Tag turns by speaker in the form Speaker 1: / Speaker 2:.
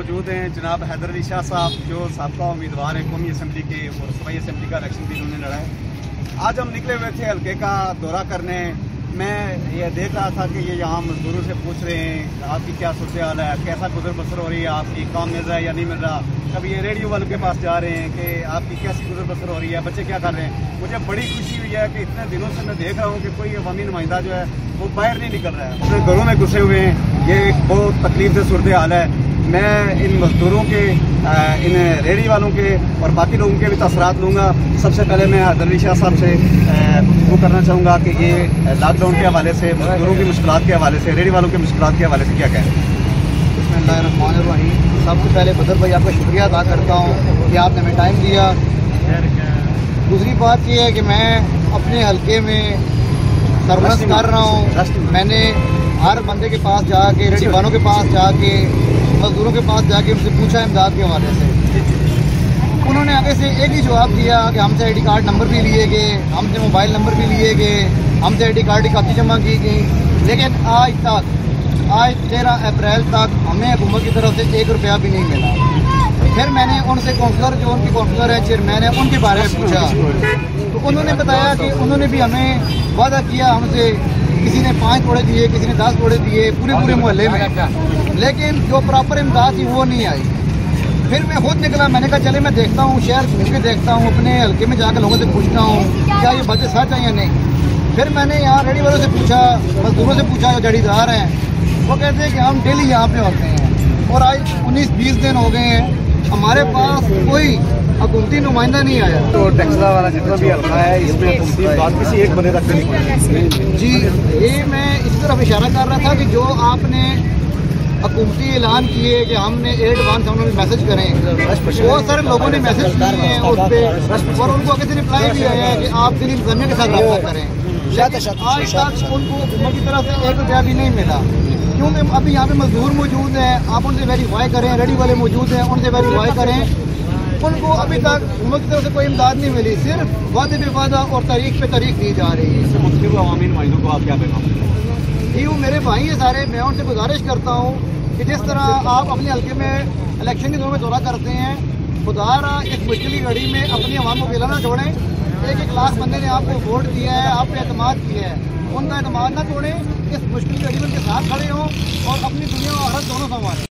Speaker 1: मौजूद हैं जनाब हैदर अली शाह साहब, जो साबका उम्मीदवार हैं कौमी असम्बली के और सूबाई असम्बली का इलेक्शन भी उन्होंने लड़ा है। आज हम निकले हुए थे हल्के का दौरा करने। मैं ये देख रहा था कि ये यहाँ मजदूरों से पूछ रहे हैं आपकी क्या सूरत हाल है, कैसा गुजर बसर हो रही है, आपकी काम मिल रहा है या नहीं मिल रहा। कभी ये रेडियो वालों के पास जा रहे हैं कि आपकी कैसी गुजर बसर हो रही है, बच्चे क्या कर रहे हैं। मुझे बड़ी खुशी हुई है कि इतने दिनों से मैं देख रहा हूँ कि कोई अवामी नुमाइंदा जो है वो बाहर नहीं निकल रहा है, अपने घरों में घुसे हुए हैं। ये एक बहुत तकलीफ से सूरत हाल है। मैं इन मजदूरों के, इन रेडी वालों के और बाकी लोगों के भी तसरात लूँगा। सबसे पहले मैं हैदर अली शाह साहब से वो करना चाहूँगा कि ये लॉकडाउन के हवाले से, मजदूरों की मुश्किलात के हवाले से, रेडी वालों की मुश्किलात के हवाले से क्या कहें।
Speaker 2: बिस्मिल्लाहिर्रहमानिर्रहीम। सबसे पहले बदर भाई आपका शुक्रिया अदा करता हूँ कि आपने हमें टाइम दिया। दूसरी बात यह है कि मैं अपने हल्के में सरमस्त कर रहा हूँ। मैंने हर बंदे के पास जाके, रेडी वालों के पास जाके, मजदूरों के पास जाके उनसे पूछा इमदाद के हवाले से। उन्होंने आगे से एक ही जवाब दिया कि हमसे आईडी कार्ड नंबर भी लिए गए, हमसे मोबाइल नंबर भी लिए गए, हमसे आईडी कार्ड की कापी जमा की गई, लेकिन आज 13 अप्रैल तक हमें हुकूमत की तरफ से 1 रुपया भी नहीं मिला। फिर मैंने उनसे काउंसलर, जो उनकी काउंसलर है, चेयरमैन है, उनके बारे में पूछा तो उन्होंने बताया कि उन्होंने भी हमें वादा किया हमसे, किसी ने 5 तोड़े दिए, किसी ने 10 तोड़े दिए पूरे मोहल्ले में, लेकिन जो प्रॉपर इमदाद थी वो नहीं आई। फिर मैं खुद निकला, मैंने कहा चले मैं देखता हूँ, शहर घूम के देखता हूँ, अपने हल्के में जाकर लोगों से पूछता हूँ क्या ये बातें सच है या नहीं। फिर मैंने यहाँ रेडी वालों से पूछा, मजदूरों से पूछा जो जड़ीदार हैं, वो कहते हैं कि हम डेली यहाँ पे होते हैं और आज 19-20 दिन हो गए हैं, हमारे पास कोई हुकूमती नुमाइंदा नहीं आया।
Speaker 1: तो टेक्सला वाला जितना भी हल्का है इसमें हुकूमती बात किसी एक बंदे तक नहीं पहुंची।
Speaker 2: जी, ये मैं इस तरफ इशारा कर रहा था कि जो आपने हुकूमती ऐलान किए कि हमने 8 1 मैसेज करें, बहुत सारे लोगों ने मैसेज किए हैं उस पर और उनको आगे से रिप्लाई भी आया है कि आप दिल्ली इंतजामिया के साथ रब्ता करें। आज तक उनको हुकूमत की तरफ से 1 रुपया भी नहीं मिला, क्योंकि अभी यहाँ पे मजदूर मौजूद हैं, आप उनसे वेरीफाई करें, रेडी वाले मौजूद हैं, उनसे वेरीफाई करें। उनको अभी तक हुकूमत की तरफ से कोई इमदाद नहीं मिली, सिर्फ वादे पे वादा और तारीख पे तारीख दी जा रही है।
Speaker 1: मुख्य अवामी नुमाइंदों को आप क्या पैगाम?
Speaker 2: ये मेरे भाई है सारे, मैं उनसे गुजारिश करता हूँ कि जिस तरह आप अपने हल्के में इलेक्शन के दौर में दौरा करते हैं, खुदारा इस मुश्किल की घड़ी में अपनी आवाम को अकेला ना छोड़ें। 1-1 लाख बंदे ने आपको वोट दिया है, आप पे एतमाद किया है, उनका एतमाद ना तोड़ें। इस मुश्किल घड़ी में उनके साथ खड़े हों और अपनी दुनिया और आखिरत दोनों संभालें।